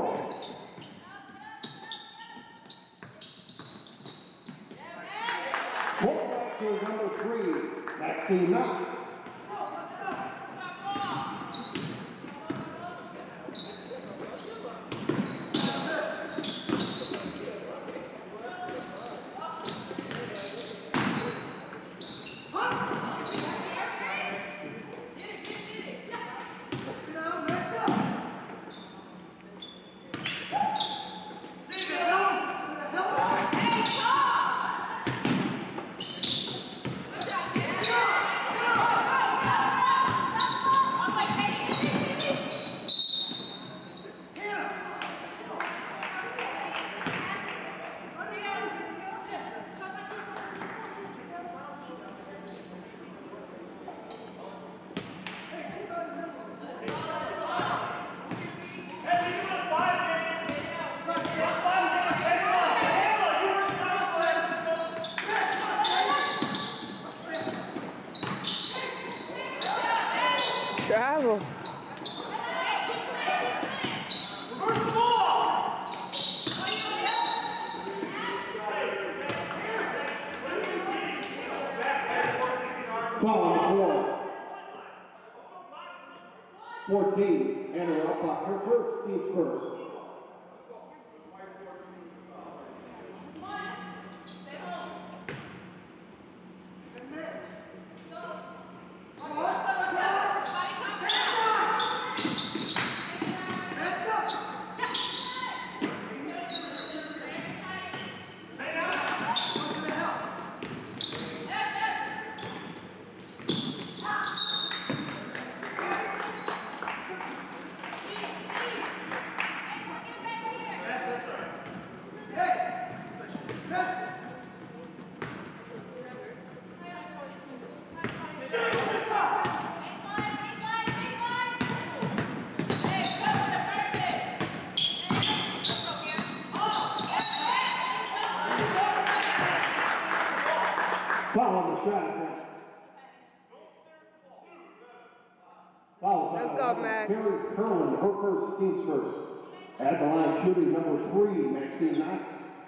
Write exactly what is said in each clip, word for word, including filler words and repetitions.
Quarterback to number three, Maxine Knox. Travel. Foul on the floor. fourteen, Hannah Rappach, her first, Steve's first. Foul on the shot attempt. Foul. Let's go, Max. Carrie Curlin, her first, Steve's first. At the line shooting number three, Maxine Knox.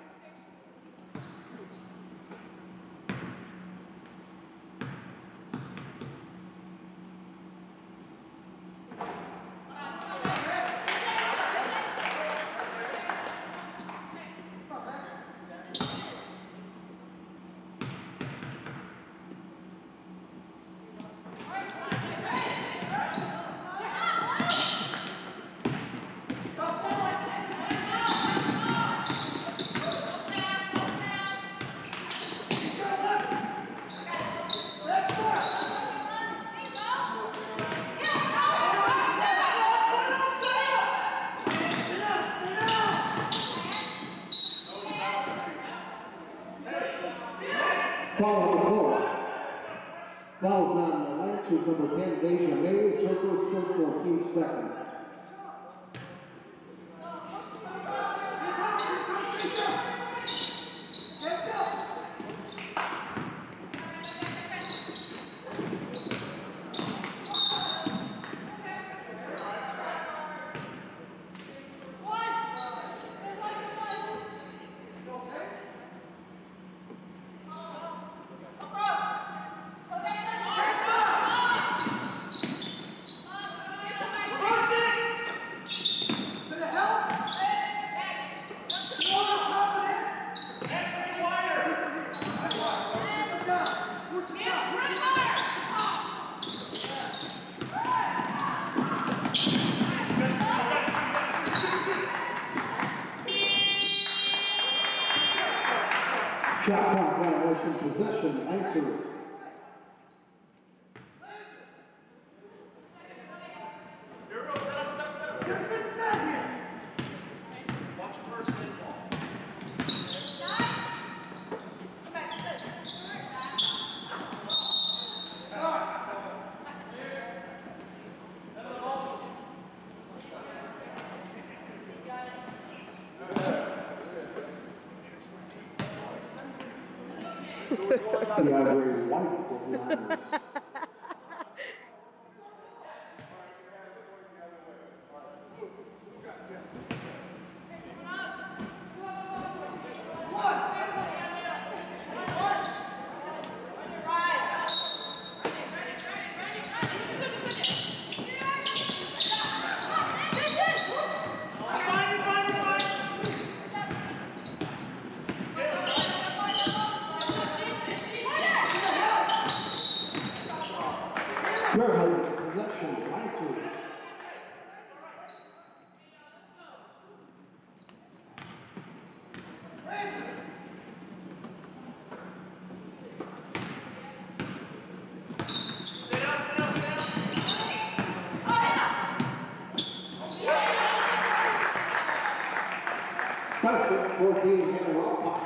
Foul on the floor. Fouls on the Lancers, number ten, Deja Mays, her first personal, team second. Shot clock violation, possession, Lancers. Here we go, set up, set up, set up. Get a good set here. Watch your first hit ball. DeAndre White with the honors. Fairhouse possession, Lancers. Basket for being here up.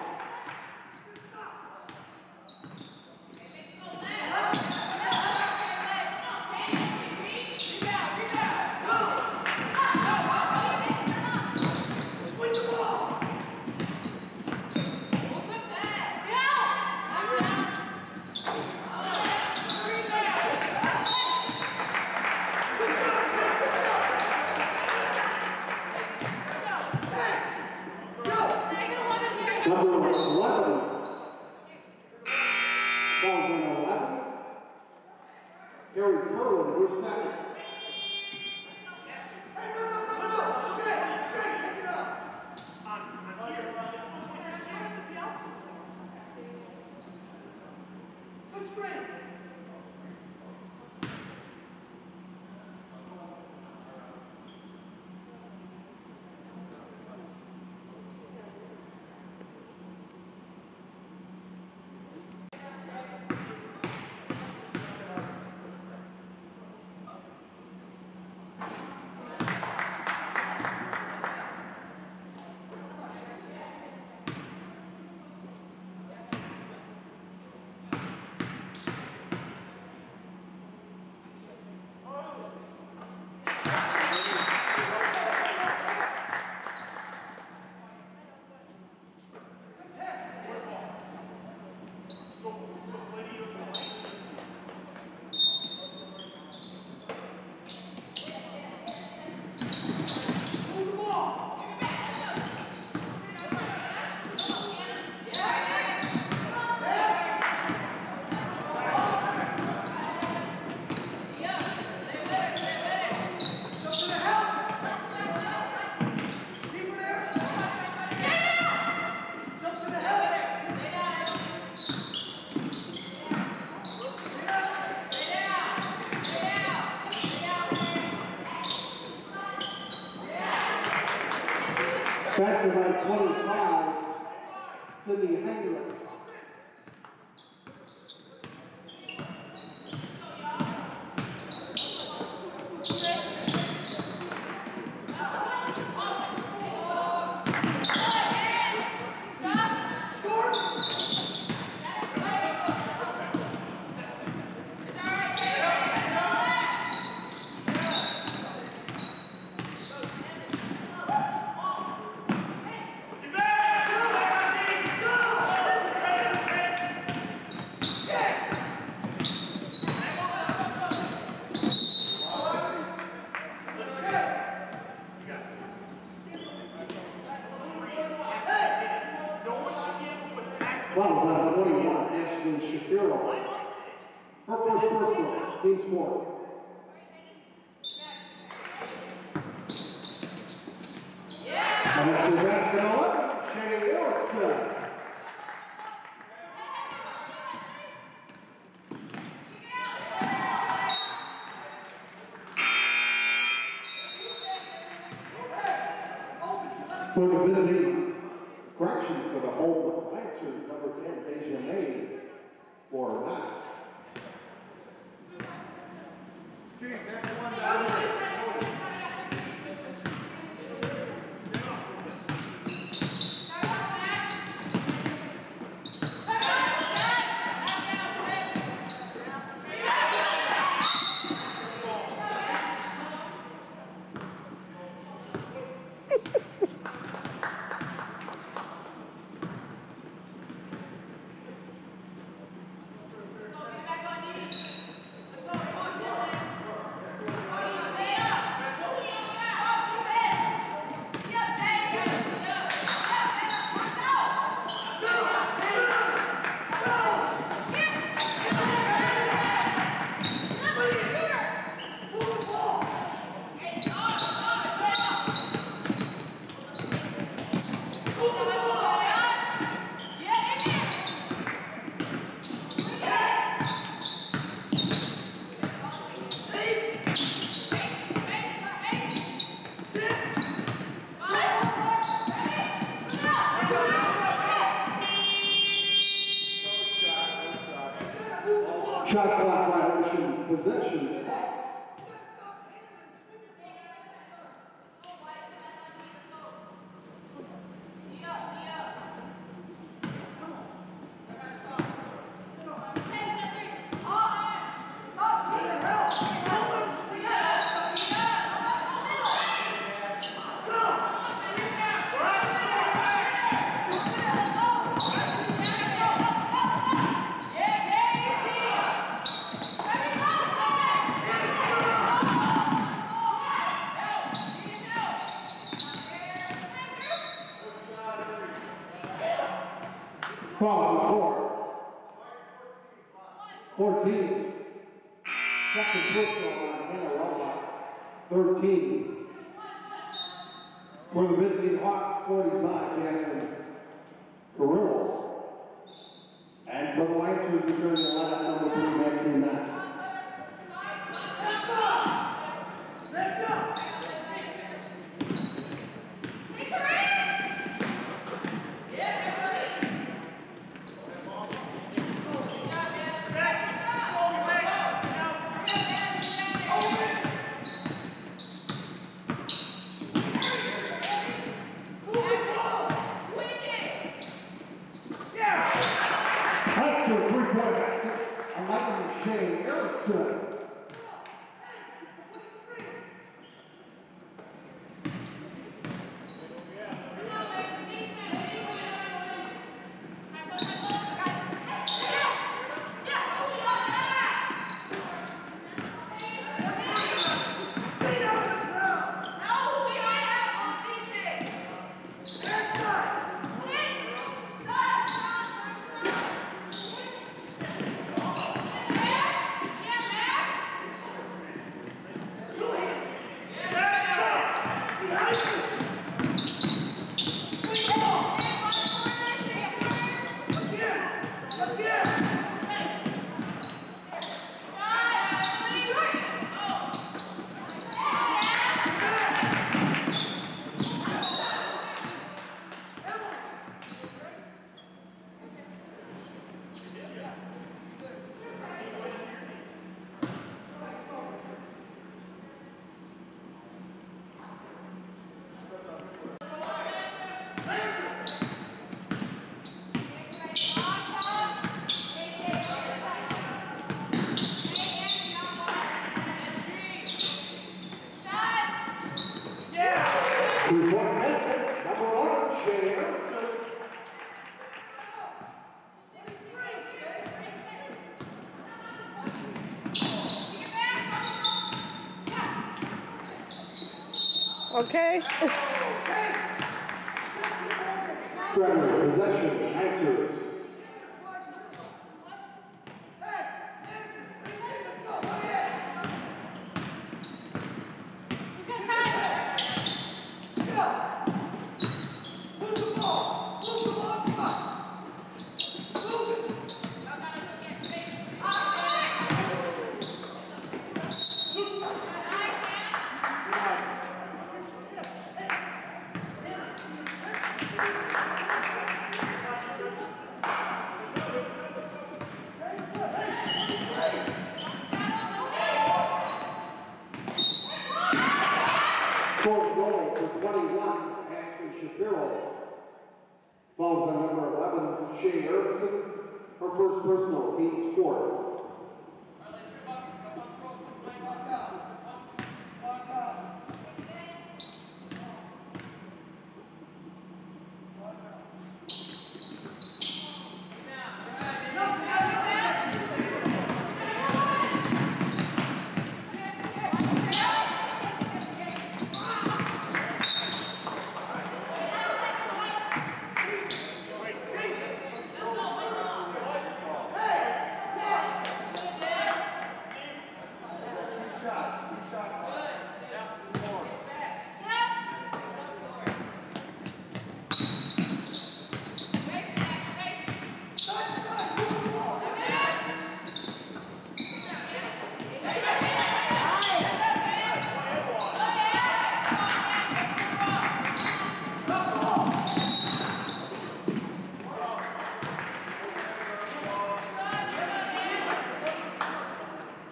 Number eleven. Ball number eleven. Harry Curlin, who's second. Hey, no, no, no, no! Shake, shake, pick it up! On, on here, it's between your ceiling and the outside. Looks great. Back to by twenty-five, Sydney Hengler. Fouls on twenty-one, Ashley Shapiro. Her first personal, team sport. And it's the basket eleven, Shane Erickson. For the visiting correction for the home Lancers, number ten, Deja Mays, for Knox. Steve, that's one down. Shot clock violation, possession, Hawks. Foul four. fourteen. Second personal on Hannah Rowlett. thirteen. For the visiting Hawks, forty-five, Jasmine Carrillo. And for the Lancers, returning the lineup number three, Maxine Knox. Shane Erickson. Okay. Trevor, possession, answers. Fourth goal for twenty-one, Ashley Shapiro. Falls on number eleven, Shay Erickson. Her first personal, team's fourth.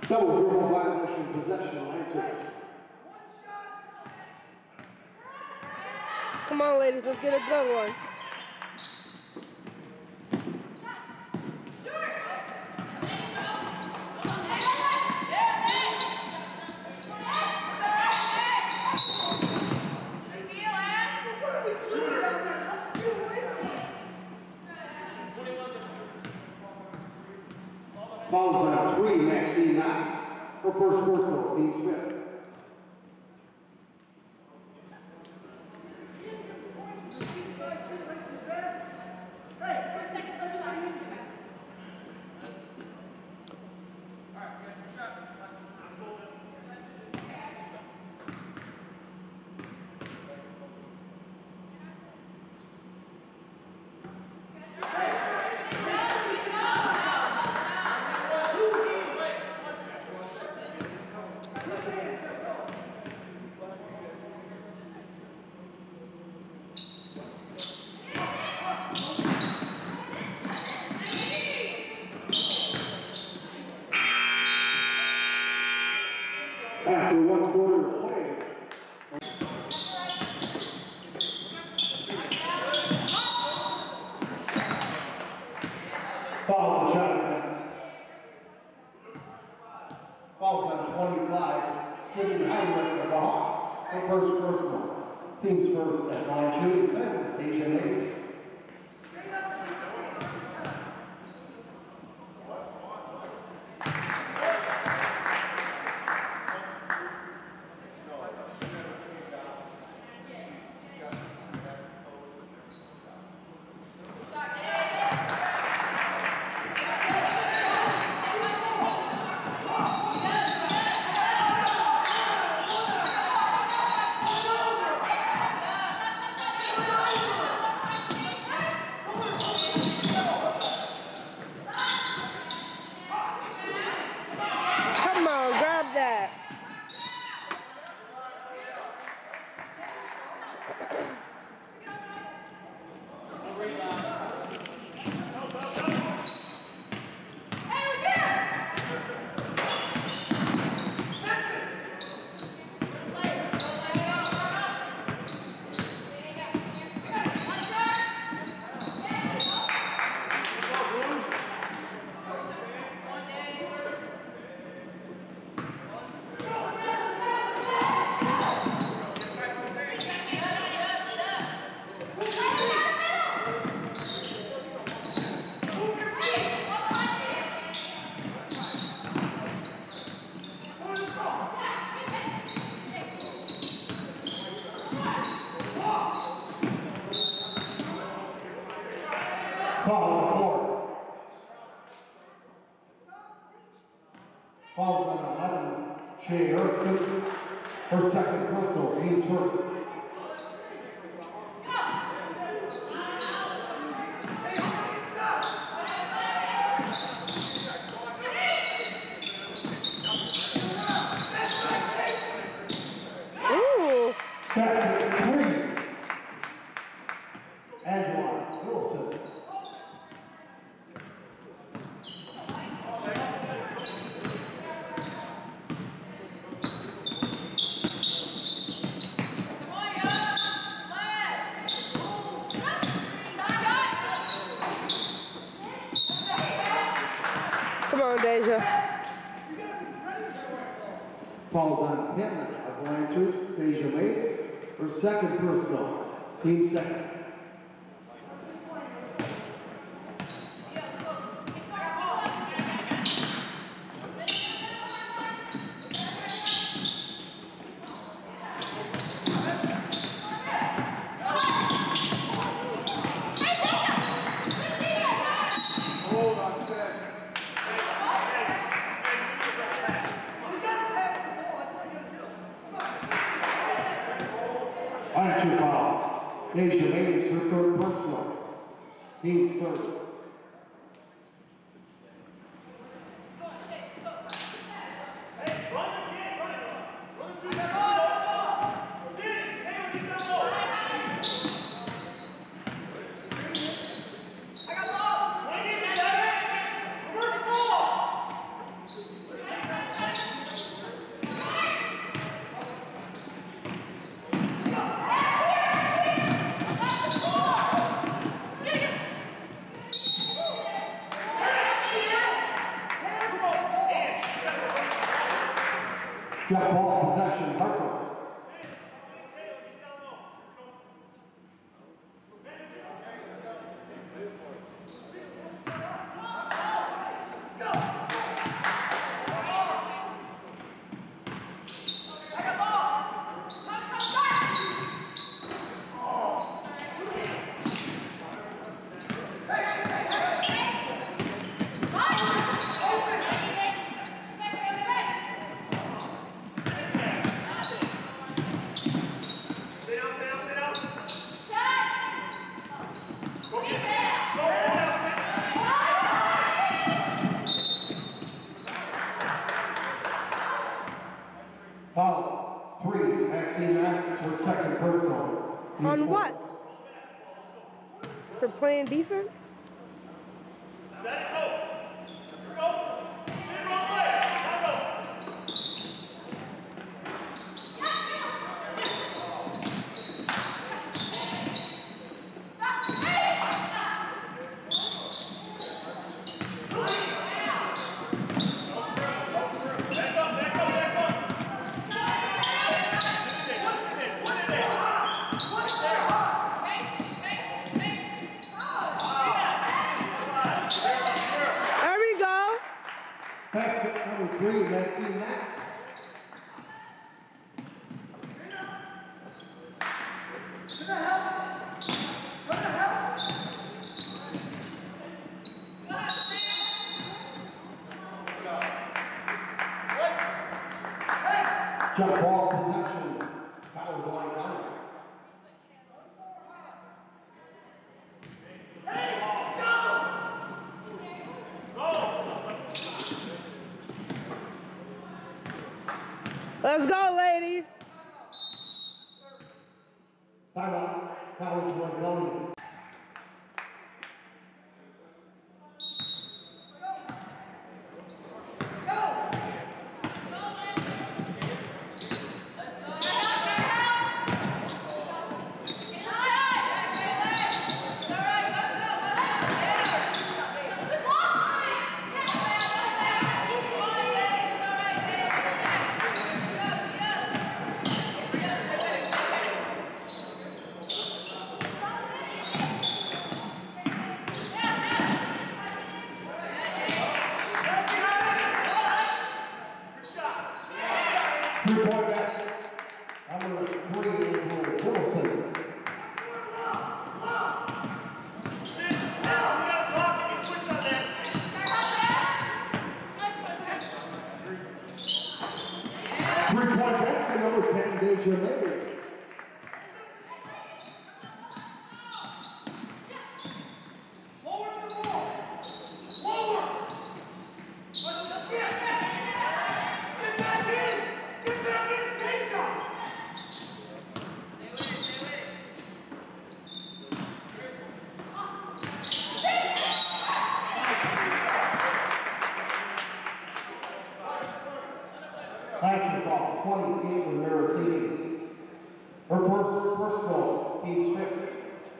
Double dribble violation, possession, Lancers. Come on, ladies, let's get a good one. Fouls on three, Maxine Knox. Her first personal, team's fifth. After one quarter of play, foul on shot. Fouls on twenty-five, Sydney Heinrich of the Hawks. Her first personal. Team's first at line shooting, then Asia Davis. Come on, grab that. Foul on four. Fouls on eleven, Shea Erickson. Her second personal, team's first. Ooh. Basket three. Angela Wilson. Come on, Deja. Falls on ten of Lancers, Deja Mates. Her second personal, team second. Hold on, ten. Action foul. Deja Mates, her third personal. Team's third. Jump ball possession, Harper. Foul, three, Maxine Max for second personal. On what? For playing defense? Set, go. Here we go. Sit all the way. Now go. Back up, back up, back up. There we go. Basket number three, Maxine Max. Jump ball possession, foul the line down. Let's go, ladies. Timeout, College Montgomery. Three-point basket, number three, Andrew Wilson. Sit. Now we gotta talk and you switch on that. Three-point basket, number ten, Deja Mays. Forward to the ball. Forward. Let's get. Get back in. Get back in. Keisha. Action ball, twenty, Caitlin Marasini. Her first personal, team fifth.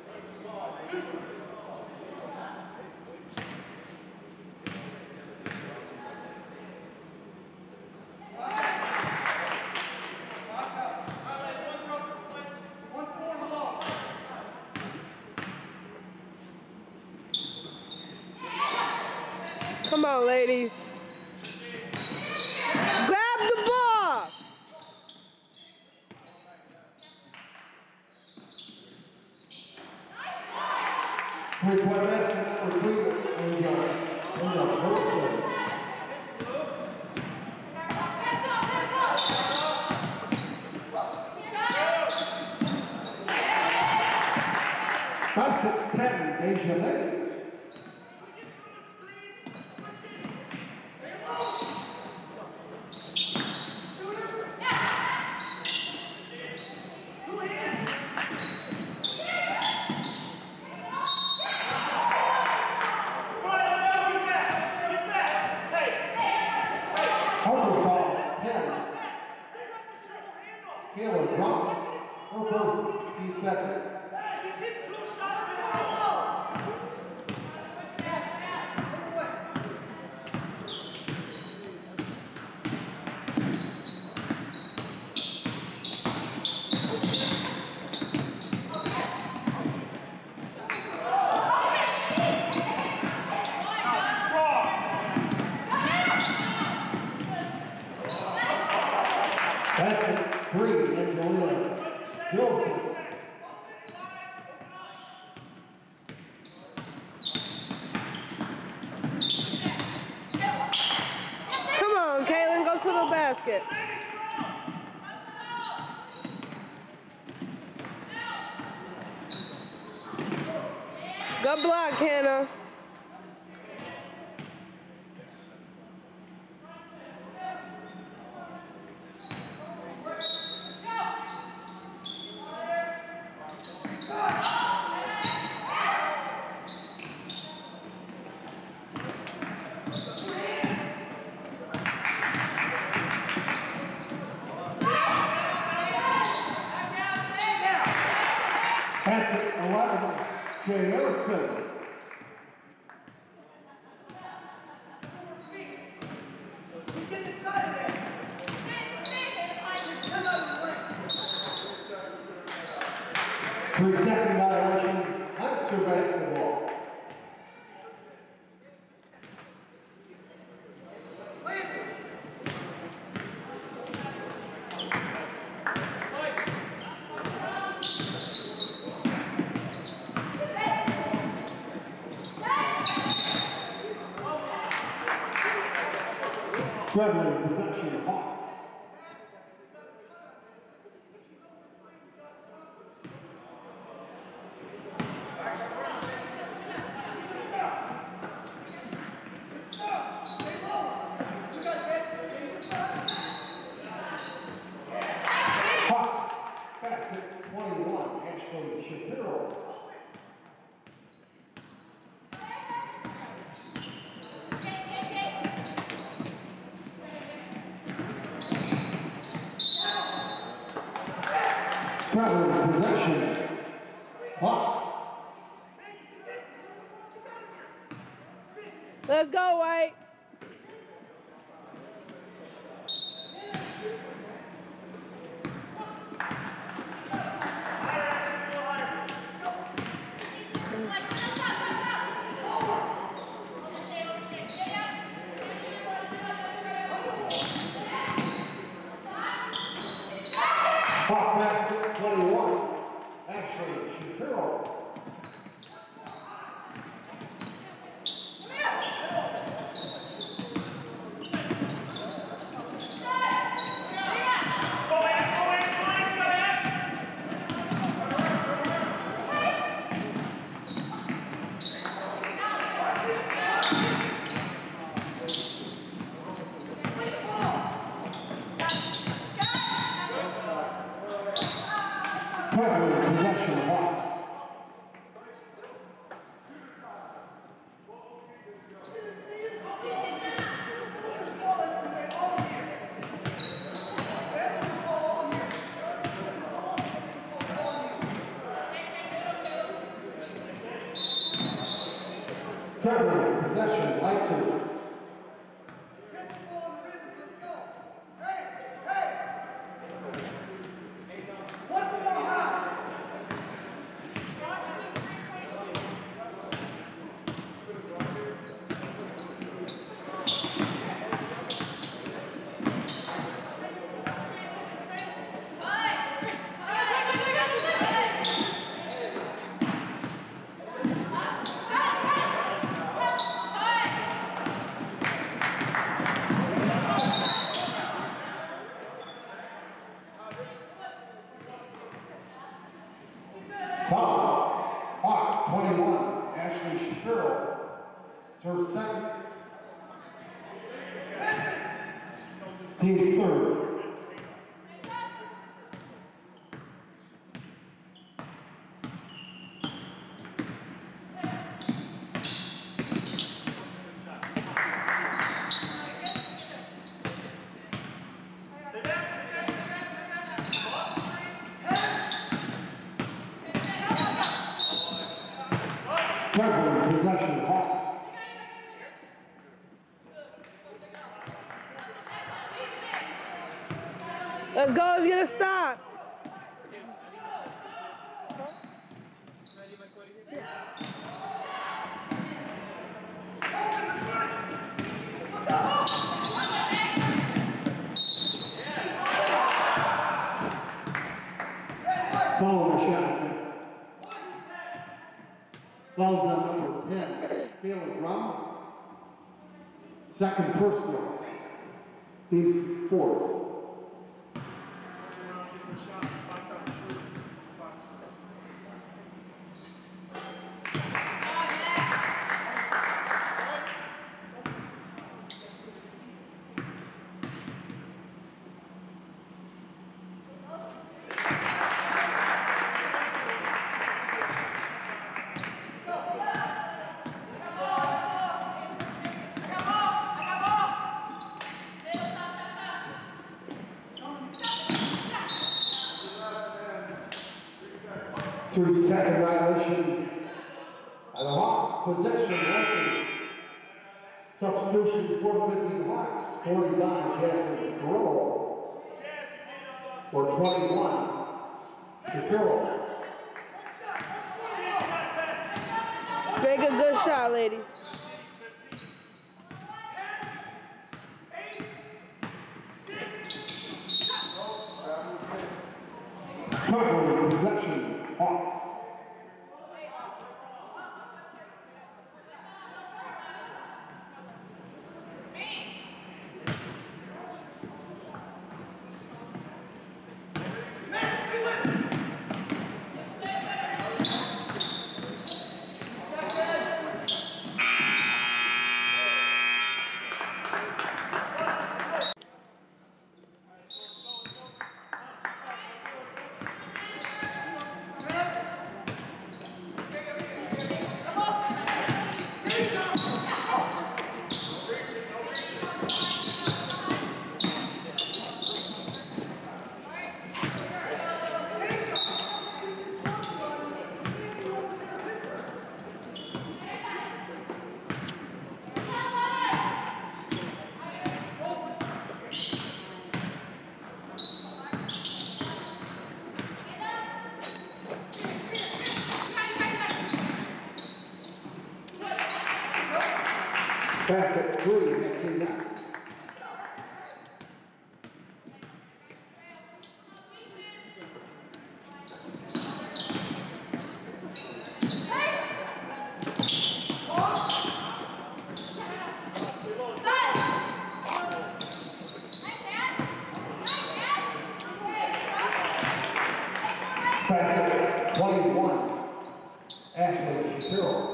Come on, ladies. Grab the ball. Three-point basket, number three, Andrew Wilson. Basket ten, Deja Mays. Harper foul, ten. Taylor drop. Her first, team second. He's hit two shots in a row. Basket three, Angelina Wilson. Come on, Kaylin, go to the basket. Good block, Hannah. Basket eleven, Jay Erickson. Get inside of there. Three second violation, Hunter basketball. Traveling possession of Hawks. Hawks, basket twenty-one, Ashley Shapiro. Traveling possession, Hawks. Let's go, White. Hawk basket twenty-one, Ashley Shapiro. Traveling possession of Hawks. Traveling possession, Leipzig. Foul. Hawks twenty-one, Ashley Shapiro. It's her second. Team's third. Traveling possession, Hawks. Let's go, let's get a stop. Falls on number ten, Caleb Drum. Second personal. Team's fourth. Three second violation by the Hawks. Possession referee. Substitution for the visiting Hawks. forty-nine, Jasmine Carollo. For twenty-one, Shapiro. Let's make a good shot, ladies. Turnover possession, Hawks. Basket three, mixing that. Basket twenty-one, Ashley Shapiro.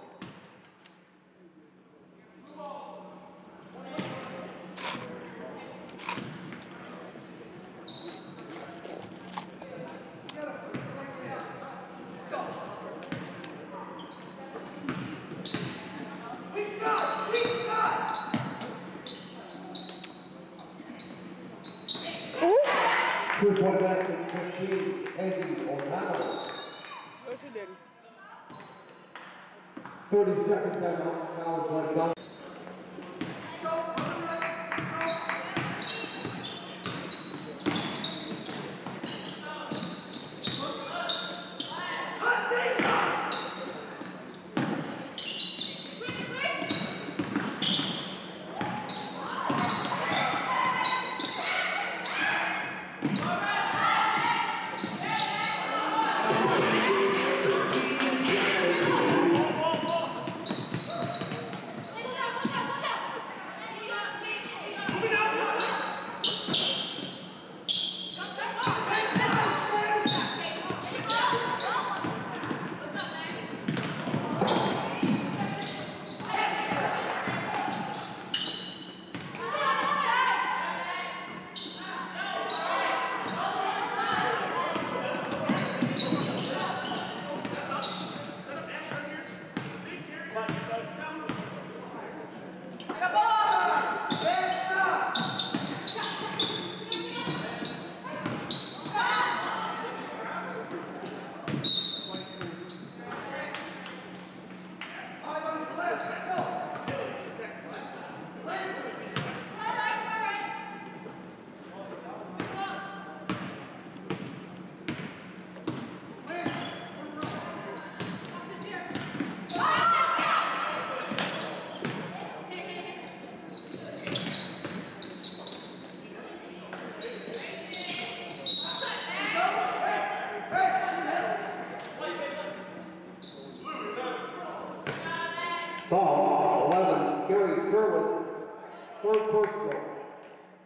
Three-point basket, fifteen, Eddie O'Connell. No, she didn't. thirty-second timeout, College Life Dunk.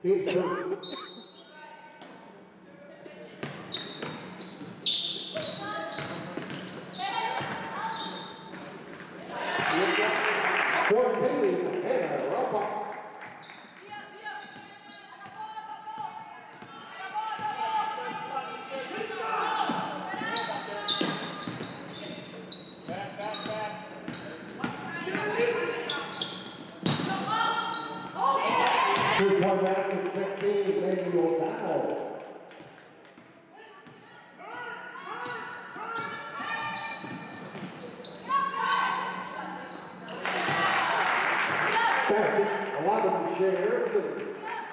Team's first. Fort Bailey, Hannah Rapa. Two-point basket, fifteen, Randy O'Donnell. Basket, eleven, Shea Erickson.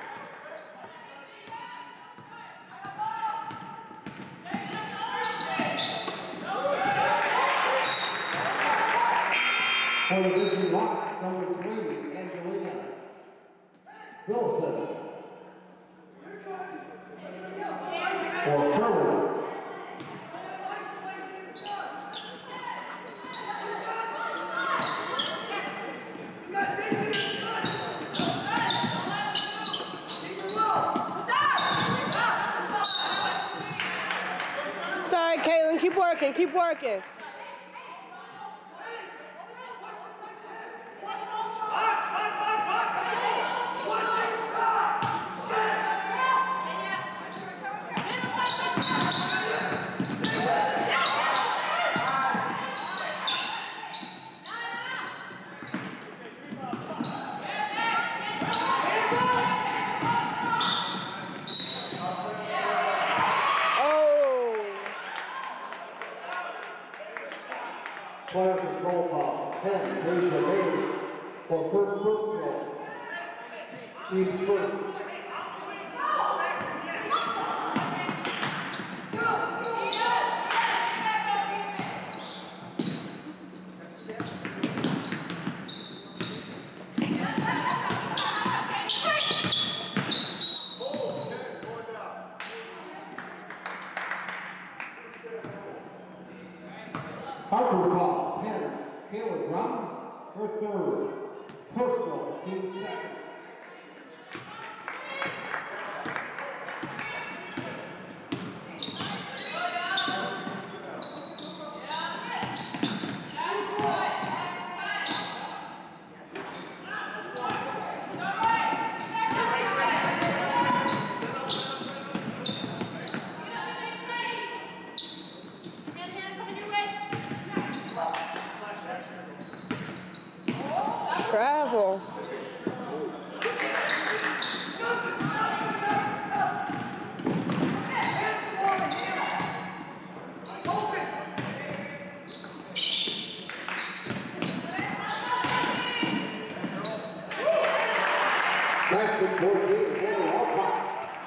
For the Vision Locks, number three, Angelina Wilson. For Curly. Sorry, Caitlin. Keep working. Keep working. Player control foul, ten, Deja Mays for first personal. Team's first. Harper foul, ten, Kayla Brown, her third. Personal, team second. Travel. Basket fourteen, Hannah Alpine.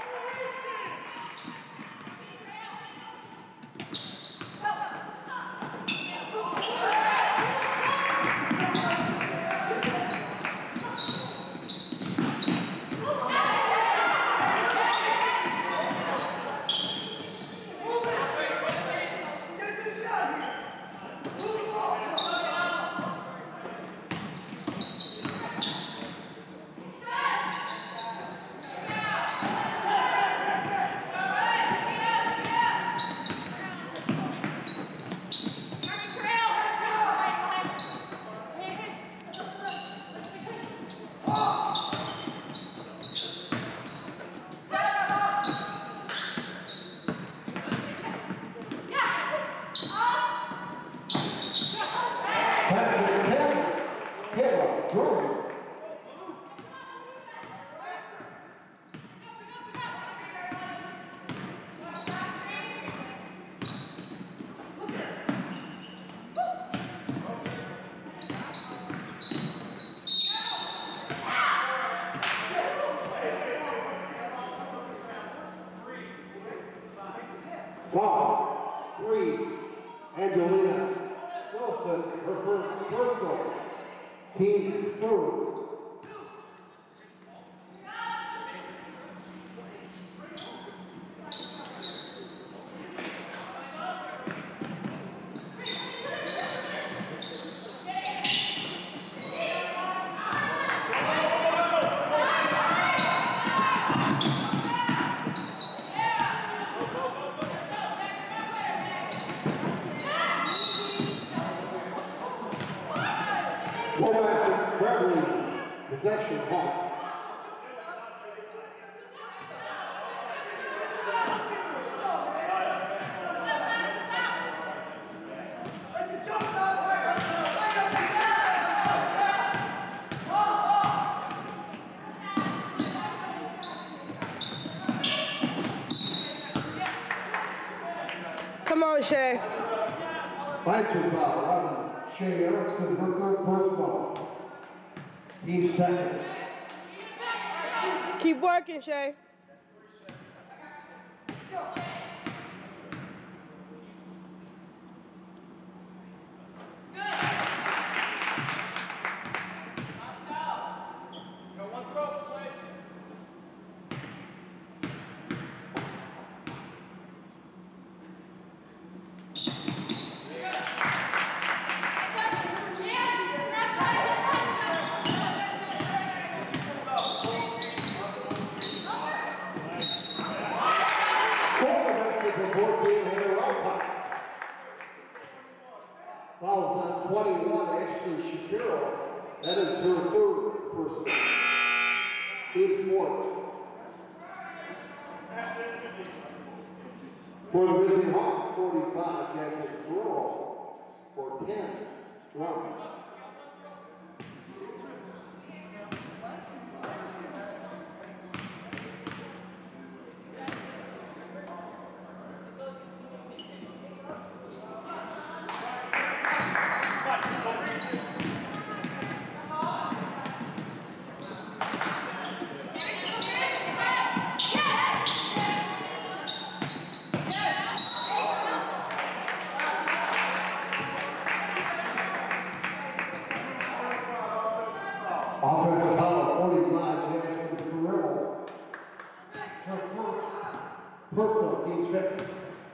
Basket ten, Kayla Jordan. Foul, three, Angelina Wilson, her first personal. Team's third. Section Hawks. Come on, Shay. Fighter foul, eleven. Shay Erickson, her third personal. Team second. Keep working, Shay. Fouls on twenty-one, Ashley Shapiro. That is her third personal. Team fourth. For the Visiting Hawks, forty-five, Jasmine Burrow for ten. Drum. Offensive foul, forty-five, Jasmine Carrillo. Her first personal, team's fifth.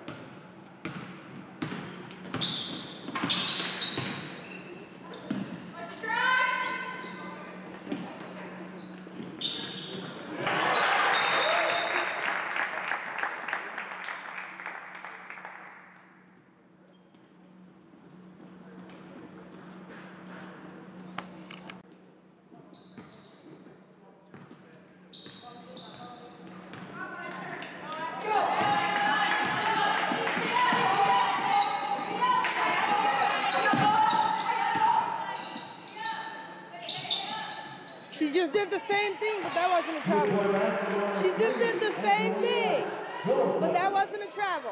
She just did the same thing, but that wasn't a travel. She just did the same thing, but that wasn't a travel.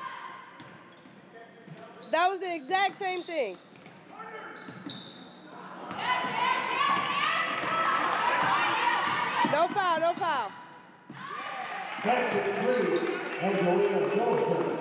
That was the exact same thing. No foul, no foul. Section three, Angelina Joseph.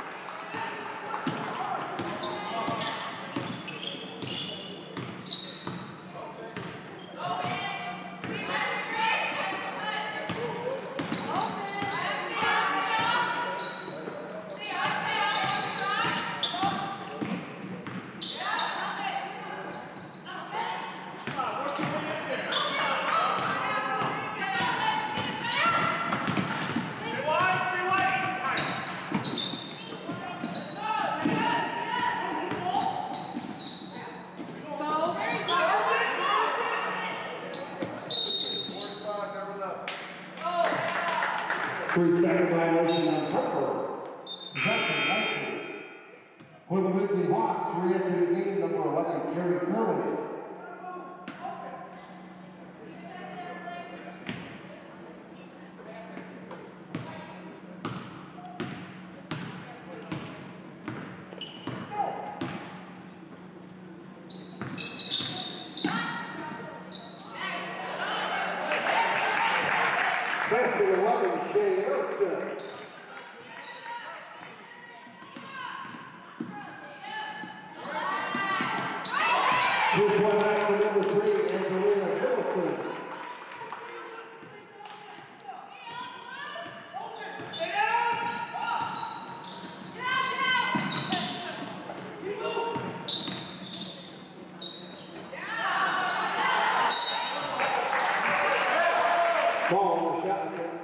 Three second violation on Harper. Possession license. For the Visiting Hawks, re-entry game number eleven, Carrie Curley. Basket eleven, Shay Erickson. Two-point basket number three, Angelina Wilson. Ball on the shot attempt.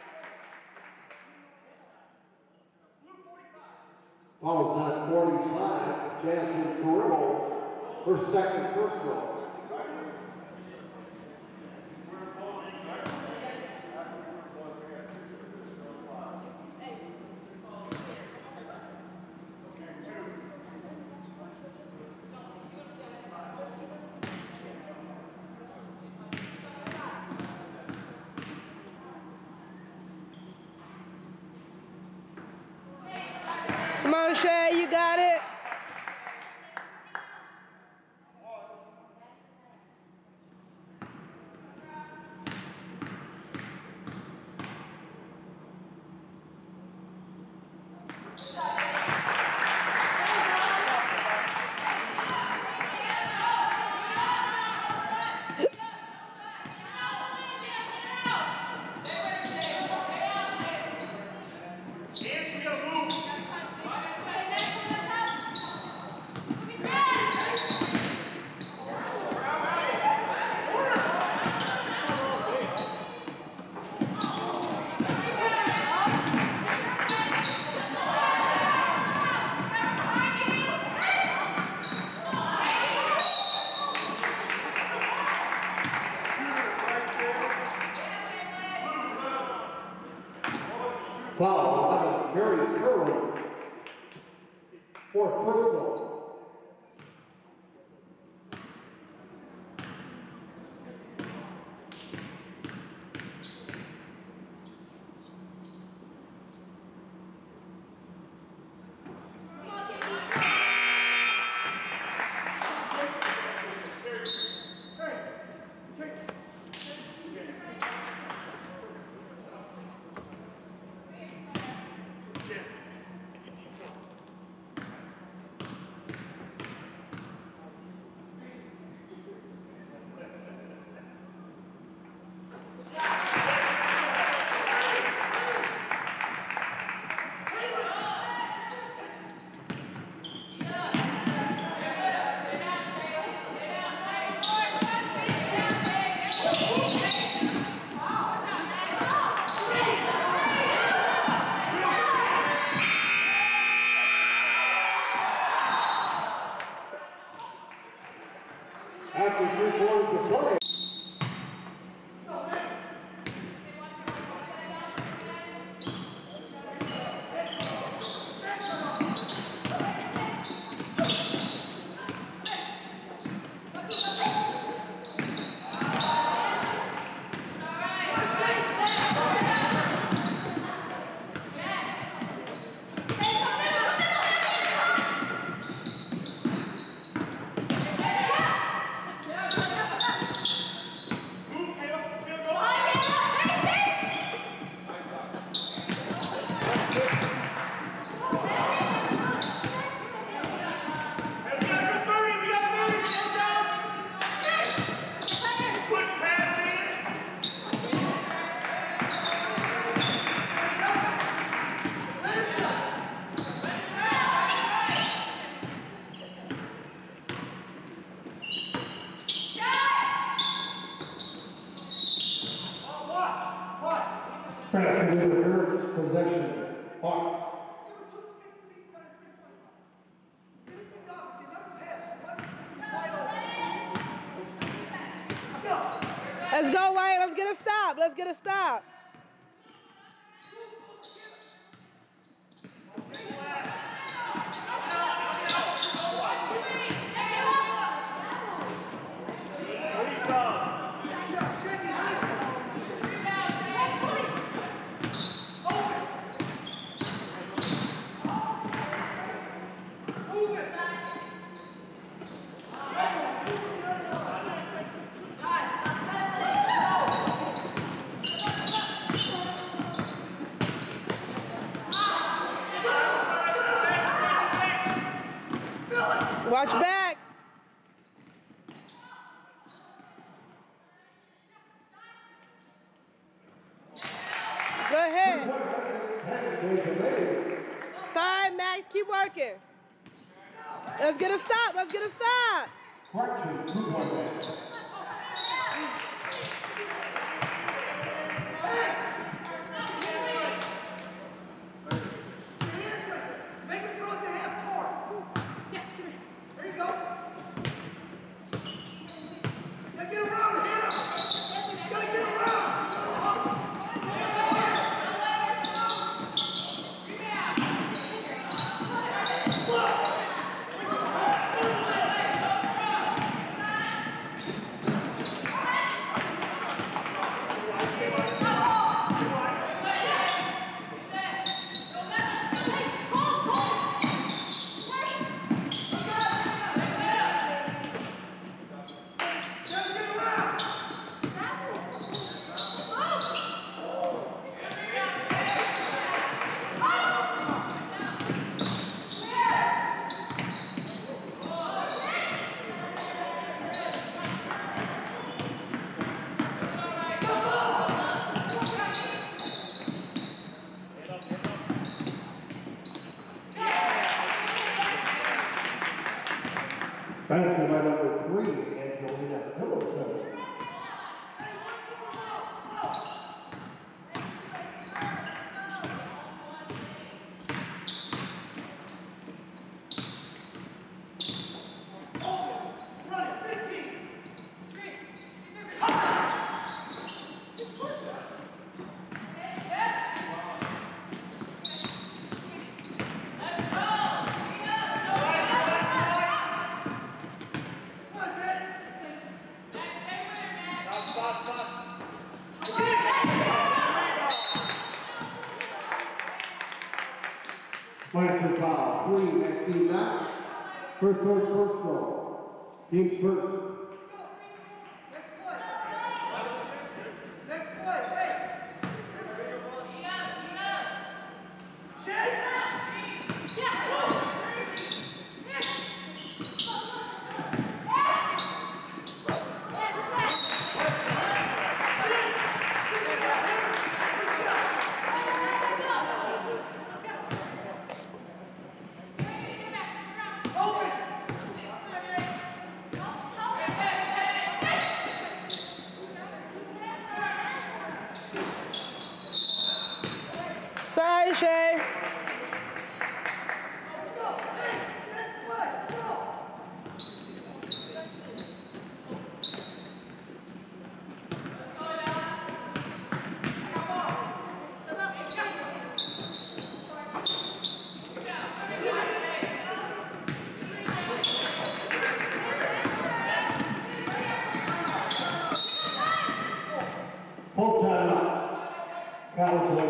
Fouls on forty-five, Jasmine Carrillo, her second personal. on, Shay, you got it. Foul, eleven, Mary Curran. Fourth personal. After three quarters of play. Pass into the Hurts, possession, Hawk. Let's go, Wayne. Let's get a stop. Let's get a stop. Watch back. Go ahead. Sorry, Max. Keep working. Let's get a stop. Let's get a stop. Part two, two point match. Planter foul, three, Maxine Knox. Her third personal. Team's first. Sorry, Shay. Full timeout. College.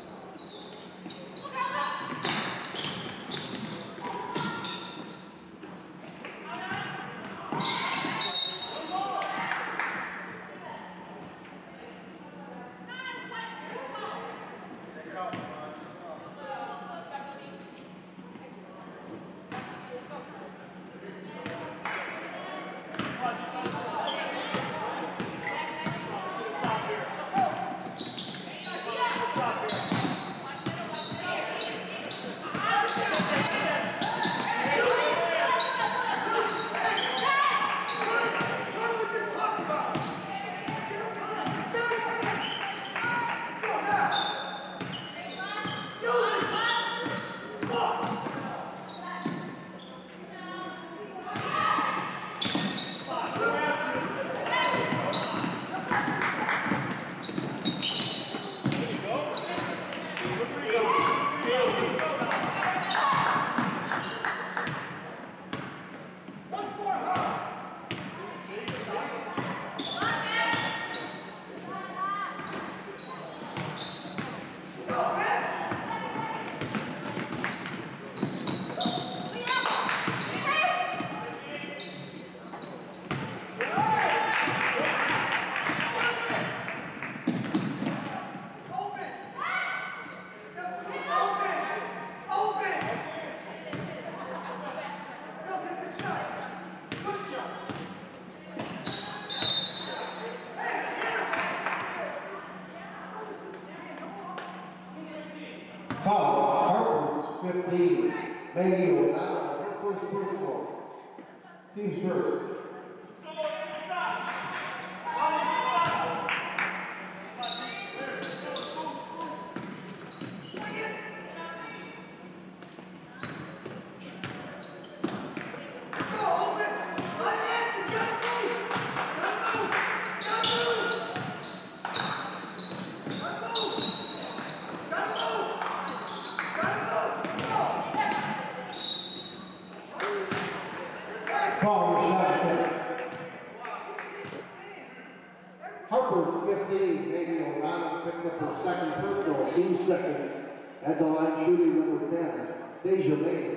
Foul, Harper's fifteen, Maggie O'Donnell, her first personal. Team's first. Harper's fifteen, Maggie O'Donnell picks up her second personal, team second. At the line shooting number ten, Deja Mays.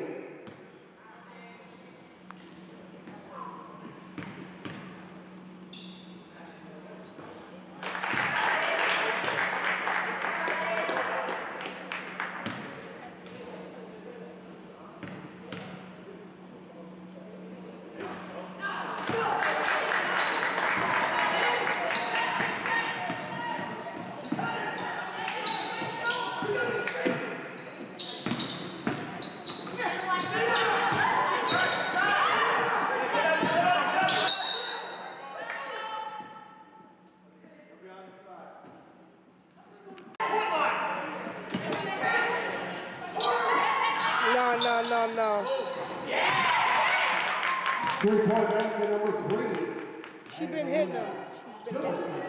No, no, no, no. Three-point basket number three. She been hitting them. She's been hitting them.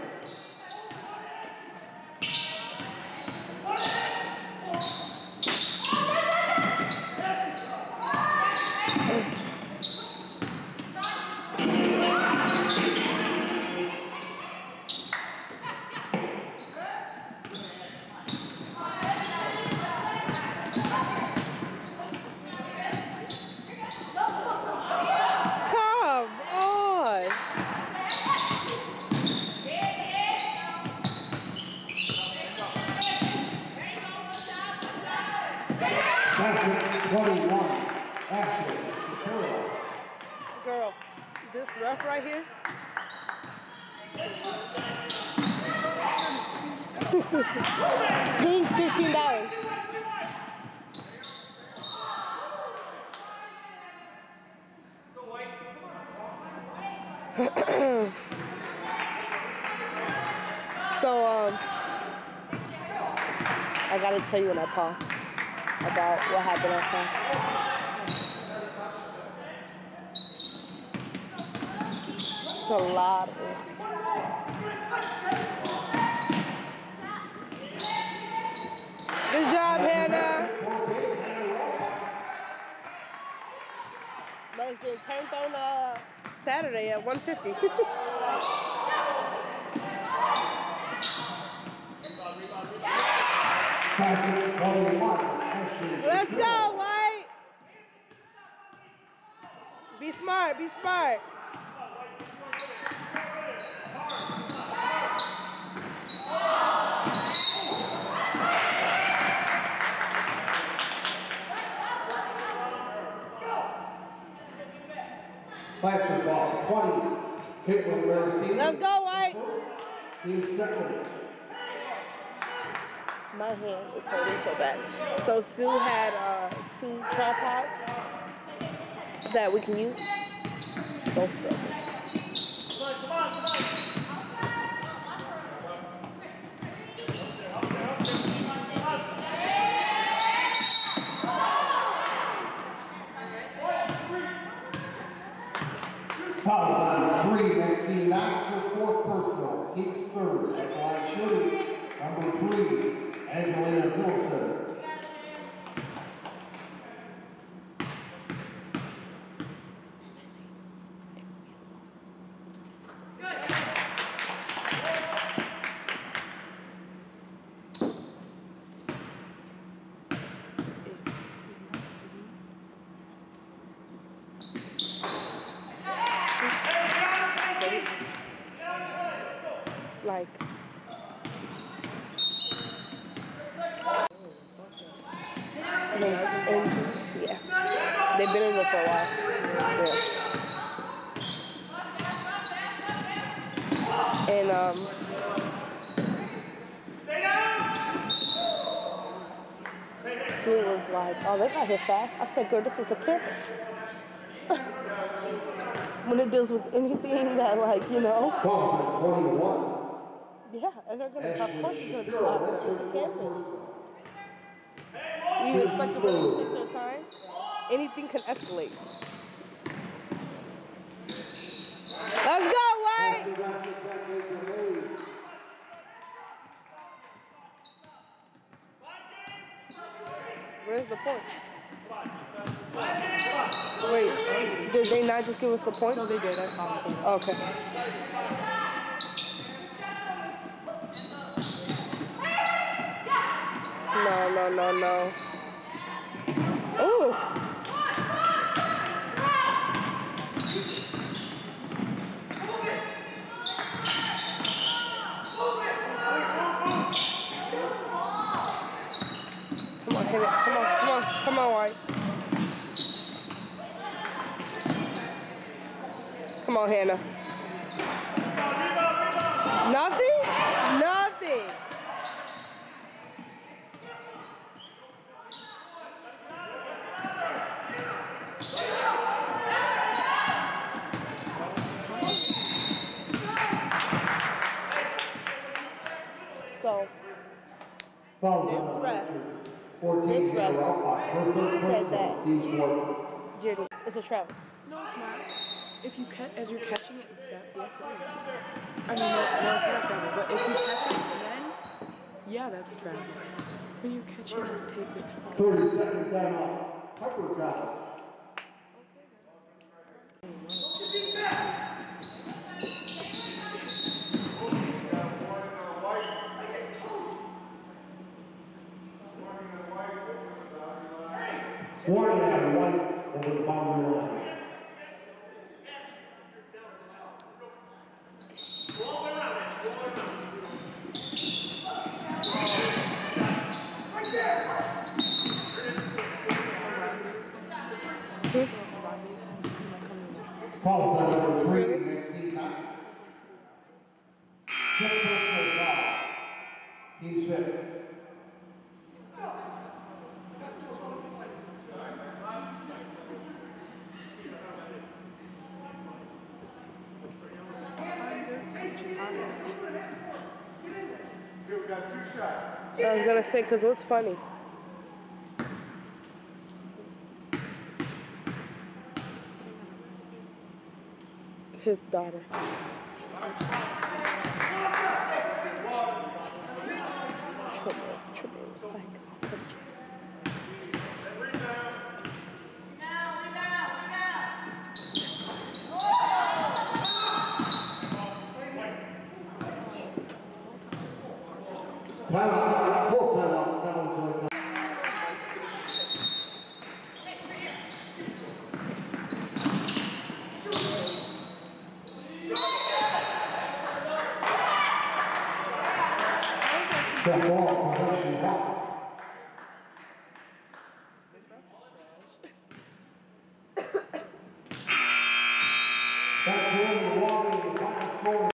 Pass twenty-one, Ashley Shapiro. Girl, this ref right here. Pink fifteen dollars. So um I gotta tell you when I pause about what happened outside. It's a lot of it. Good job, Hannah. But it's getting turned on uh, Saturday at one fifty. Let's go, White. Be smart, be smart. Fletcher ball, twenty, Caitlin Maricini. Let's go, White. Team second. My hand is hurting so bad. So Sue had uh, two tripods that we can use. Both of them. Fouls on three, Maxine Knox, her fourth personal, keeps third, at line shooting, number three, Angelina Wilson. Like, and, and yeah, they've been in there for a while. Yeah. And um, Sue was like, "Oh, they got here fast." I said, "Girl, this is a campus." When it deals with anything that, like, you know. twenty-one. Yeah, and they're gonna, of course, it's gonna be a lot of it's a campus. You expect them to take their time? Anything can escalate. Let's go, White! Where's the points? Wait, did they not just give us the points? No, they did. I saw them. Okay. No, no, no, no. Ooh. Come on, hit it. Come on, come on, come on, White. Come on, Hannah. Nothing? Nothing. So, this ref, this ref said that Jenny, it's a travel. No, it's not. If you catch, as you're catching it and stuff, yes, it is. I mean, no, no, it's not a travel. But if you catch it and then, yeah, that's a travel. When you catch it and take this. thirty second timeout, Harper College. Warning on White over the boundary line. I was gonna say, cause what's funny? His daughter. Triple, triple, like, Timeout.